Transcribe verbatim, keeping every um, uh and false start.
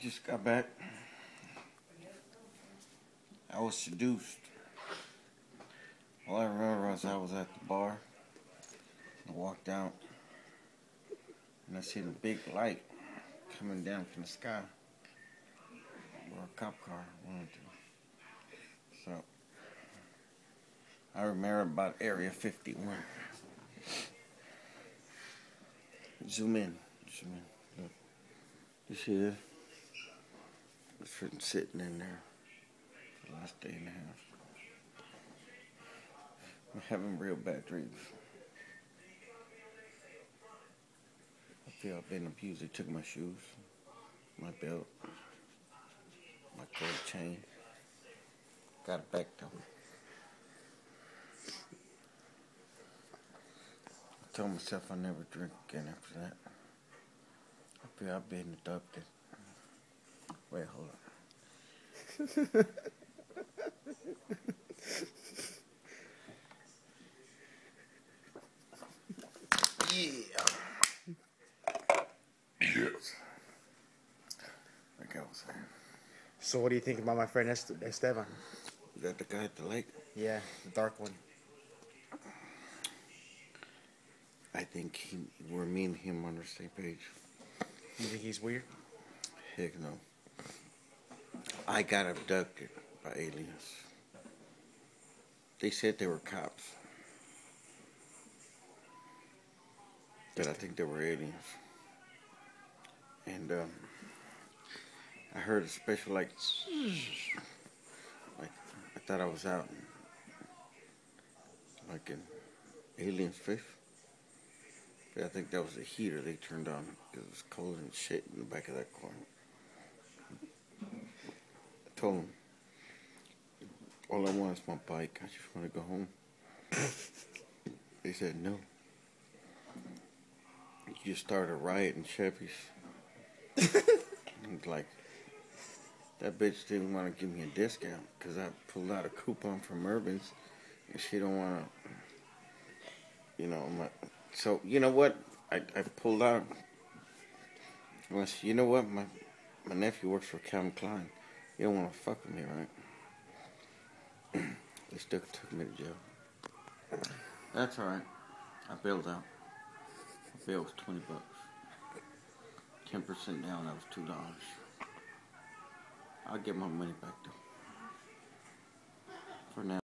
just got back. I was seduced. All I remember was I was at the bar. I walked out, and I seen a big light coming down from the sky, or a cop car, one or two. So I remember about Area fifty-one. Zoom in, zoom in. Look, you see this? It's been sitting in there for the last day and a half. I'm having real bad dreams. I feel I've been abused. They took my shoes, my belt, my gold chain. Got it back though. I told myself I'll never drink again after that. I feel I've been abducted. Wait, hold on. Yeah. Yes. Like I was saying. So what do you think about my friend Est- Esteban? Is that the guy at the lake? Yeah, the dark one. I think he, we're me and him on the same page. You think he's weird? Heck no. I got abducted by aliens. They said they were cops. But I think they were aliens. And um, I heard a special like, like I thought I was out like in Alien's face. But I think that was the heater they turned on because it was cold and shit in the back of that car. I told them, all I want is my bike. I just want to go home. They said no. You just started a riot in Chevy's. And like, that bitch didn't want to give me a discount because I pulled out a coupon from Urban's and she don't want to, you know, my, so, you know what? I, I pulled out. Well, you know what? My my nephew works for Calvin Klein. You don't want to fuck with me, right? They still took me to jail. That's alright. I bailed out. My bail was twenty bucks. ten percent down, that was two dollars. I'll get my money back though. For now.